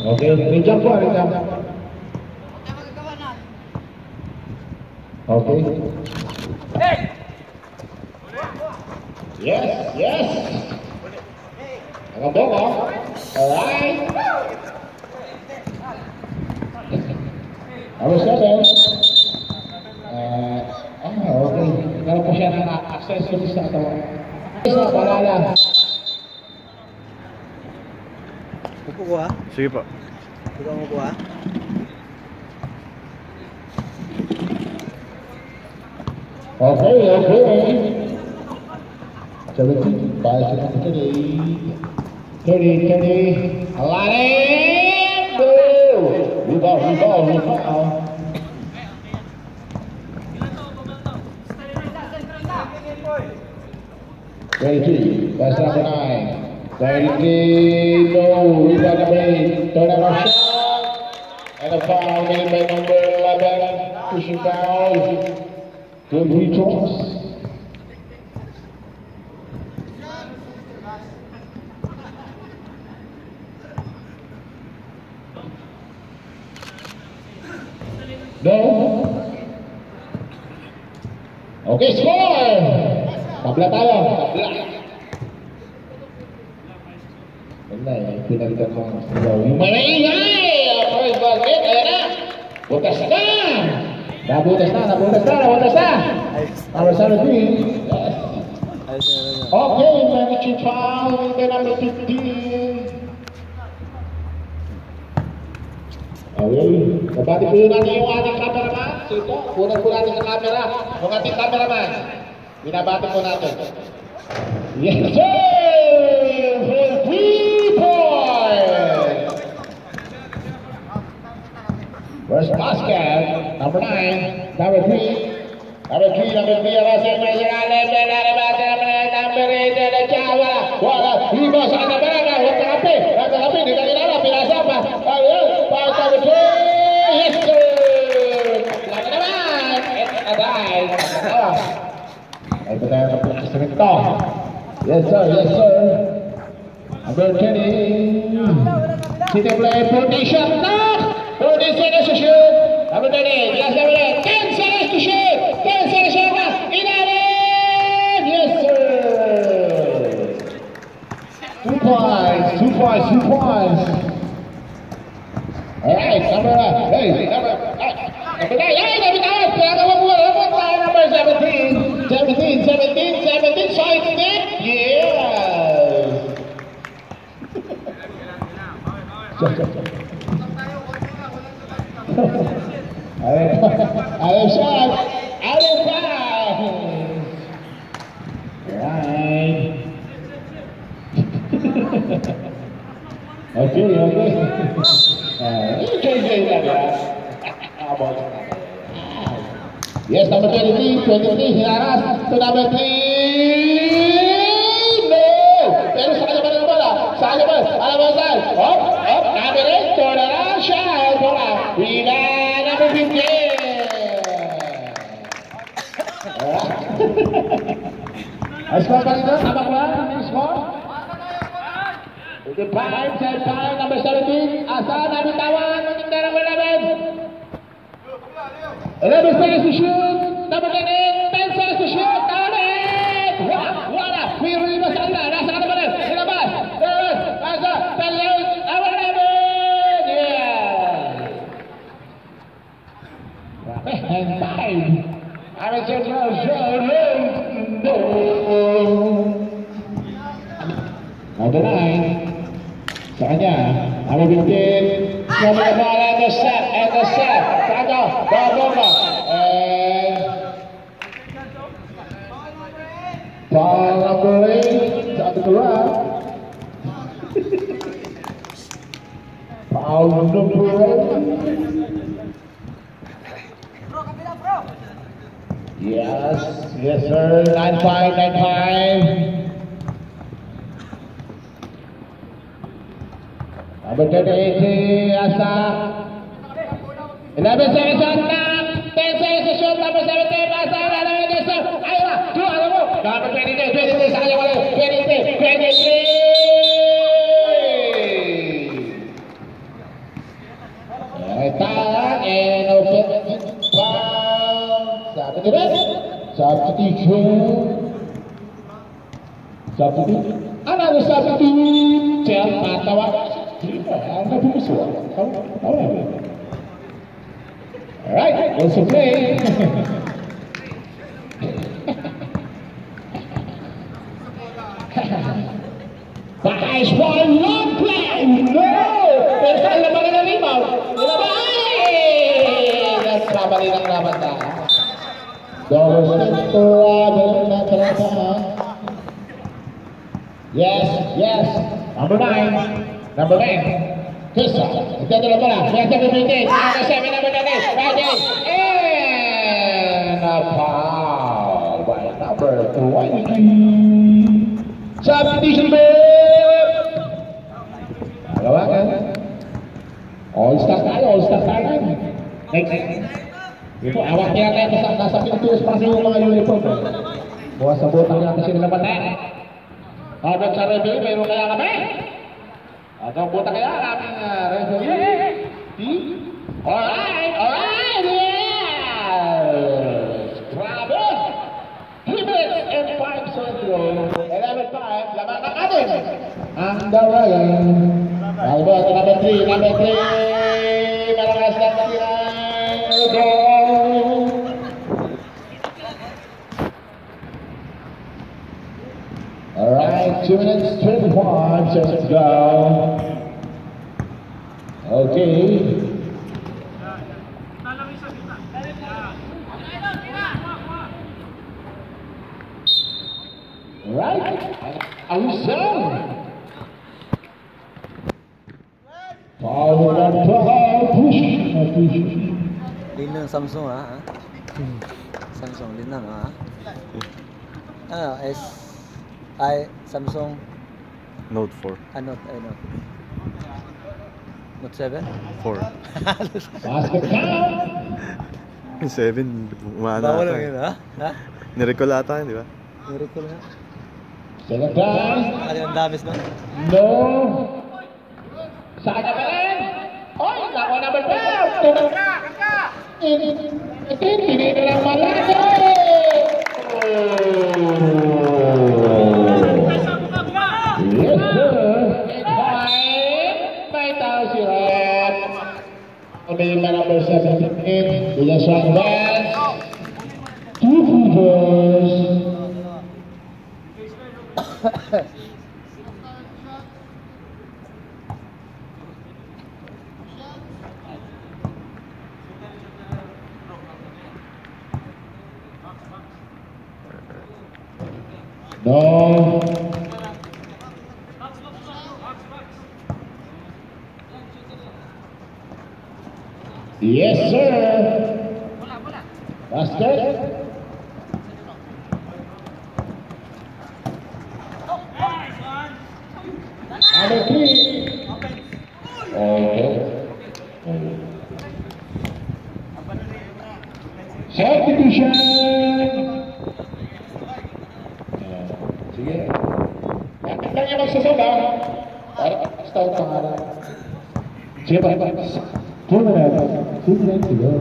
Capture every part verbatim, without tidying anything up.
Okay, rejam po, rejam. Okay. Yes, yes. Ang bong, oh. Alright. Number seven. Uh, ah, okay. Meron po siya ng accessories sa katawan. Isa, palala. Upo ko ha? Sige po. Ikaw mo po ha? Okay, okay. seventeen, five, thirty. thirty, thirty. Aladdin! Boom! Rebound, rebound, rebound. thirty-three, that's number nine. thirty-three, no, rebound number eight. Third number shot. And a foul made by number eleven. Pushing foul. Good free throws. No. Okay, score! Tabla tayo, tabla. Wala eh, pinalitan mo. Yung maingay! First basket, ayan na! Butas na! Nabutas na, nabutas na, nabutas na! Number seventeen. Okay, managing foul, then number fifteen. Okay, nabati po yun natin yung ating cameraman. Sito, kunan po natin sa camera. Yung ating cameraman. Binabati po natin. Yes, sir! For three points! First basket, number nine, number three. Number three, number three, number seven, number eight, number eight, number Jawa. Wala, lima sa number eight, huwag nakapi, huwag nakapi, di ka nilala, pinasa pa. Ayun, pass number three, yes sir! Lagi naman, atay, ay pa tayo kapag sa nito. Yes sir, yes sir. Number twenty, City play, forty shot, knock! forty seconds to shoot. Number thirty, last number eight, ten seconds to shoot. ten seconds to shoot. Ilalim! Yes, sir! Two points, two points, two points. Alright, number, uh, hey, number, uh, number nine, hey, number nine, number seventeen, seventeen, seventeen, seventeen, side stick, yes! Alif shot, Alif foul. Right. Okay, okay. Uh, okay, okay, yes, number twenty-three, twenty-three, hinaras to number three. No! Pero sa kanya ba na bola? Sa kanya ba? Alam mo saan? Up, up, number eight, turn around, shot, bola. Rebound, number fifteen. Ang score pa rin doon? Tama ko ba? Ang score? twenty-five, ten-five, number seventeen. Asa, nabitawan, maging na number eleven. eleven seconds to shoot. Number ten, ten seconds to shoot. Talit! Wala! May rima sa kanila. Nasa kanila rin. Ilabas. Ilabas. Asa. Talit. Number eleven. Yeah. And five. I'm a general show. Number nine. Sa kanya. Number fifteen. Number ball and the set. And the set. Saka. Baboma. And foul number eight. Sa ating round. Foul number eight. Yes, yes sir. nine five, nine five. Number thirty-eight, Asa. eleven seconds on knock. ten seconds to shoot. Number seventeen, Asa. eleven seconds. Ayun na. two, alam mo. Number twenty-three, twenty-three. Sa kanya wala. twenty-three, twenty-three. substitute. Another substitute. Cel matawa. Ang nabuso. Alright, also play. Nice one, long play. No! Pero saan naman na rebound? That's traveling ang laban na. Double step to Oragon na talaga. Yes, yes. Number nine. Number nine. Festa. Nagdadala pala. Festa bibigay. Number seven, number nine. Friday. And a foul by number twenty. Substitution ball. Dalawa ka. All-star tayo. All-star tayo. Next. Ito, awak niya tayo sa nasa Pilipinas pa yung mga uniform. Bukas sa botang natin sila naman na. Habang sa reveal, mayroon kaya kami. At ang botang kaya namin reveal. Alright, alright, yes! Grabe! three minutes and five seconds. eleven five, laban ng atin. Ang Oragon. Albert, number three, number three. Malakas lang sila. Alright, two minutes, twenty-five seconds to go. Okay. Right, Ausang. Power up, power push, push. Linang Samsung ah. Samsung linang ah. Ano, S I Samsung Note four. Ah, Note, ay Note. Note seven? four. Basket count. seven, umana Bawal ata. lang yun ha? Ha? Nirecall ata yun, di ba? Miracle nga. Second time. Ano yung damis na? No. Saan na ba rin? Oy, nakuha number twelve. Tunog ka, kaka. Hindi na lang malaki. Yes, sir. May tao si Red. May number seventeen. Bilang shot dance. Two footers. No. Yes, sir. Basket. Number three. Okay. Substitution. Sige. Bakit lang yung magsasaba? Para start pa nga lang. Sige pa. Two minutes. Two minutes to go.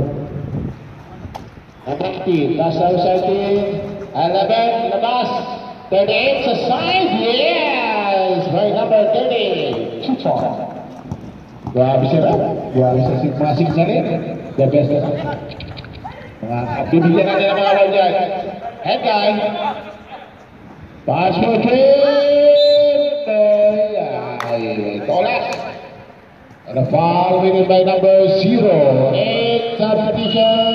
nineteen. Last out starting. eleven. Labas. thirty-eight sa side. Yes! By number thirty. Chuchon. Grabe sila. Grabe sa mga signaling. The best na. Mga bibigyan natin ang mga awal dyan. Head guy. Pass for three. Tola. And a foul winning by number zero. Eight substitution.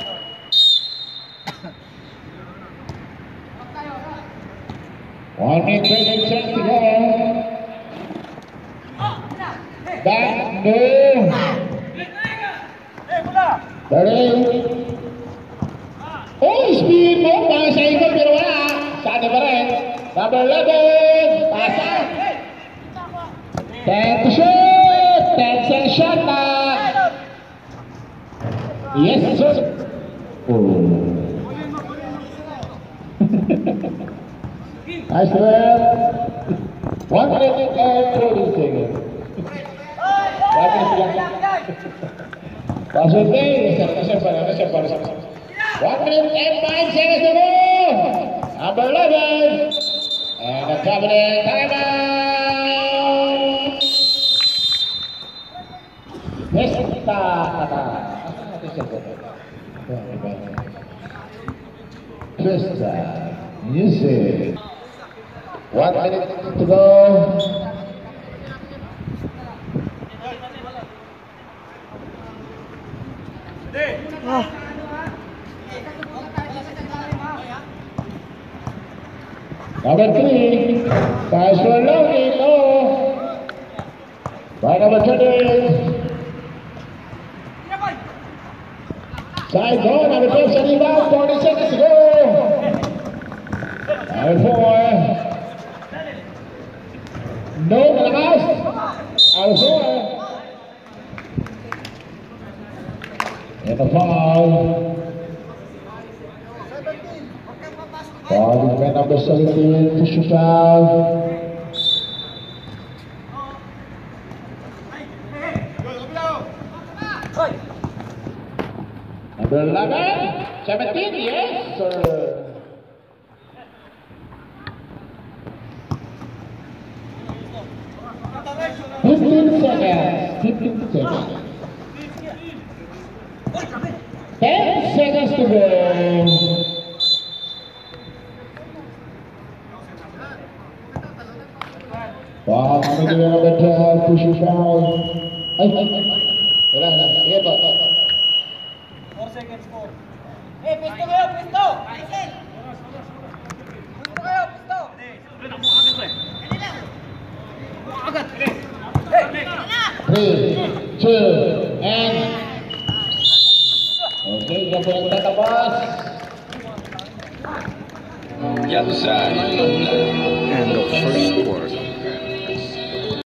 One minute, twenty seconds to go. Back, no. thirty. Oh, speed mo. Para sa ikot, pero wala. Saan ba rin? Number eleven. Pasa. ten to shoot. ten second shot na. Yes, sir. Oh. Nice work. One minute and forty seconds. Bakit sila? Pasok din. Nasaan pa na? Nasaan pa na? One minute and five seconds to go. Number eleven. And a cabinet timeout. Festa, Qatar. Festa, music. One minute to go. Number three, pass for loading, no. By number twenty. Side goal, number twelve, set rebound, forty seconds to go. Number four. No, malakas. Number four. And the foul. Foul by number seventeen, tissue foul. Number eleven, seventeen, yes, sir. Fifteen seconds. Fifteen seconds. Ten seconds to go. Wow, number number twelve, tissue foul. Ay, ay, ay. Wala na. Sige po. four seconds, four. Eh, pisto kayo, pisto! Pisto kayo, pisto! Three, two, and... Okay, yan po yung tatapos. End of first quarter.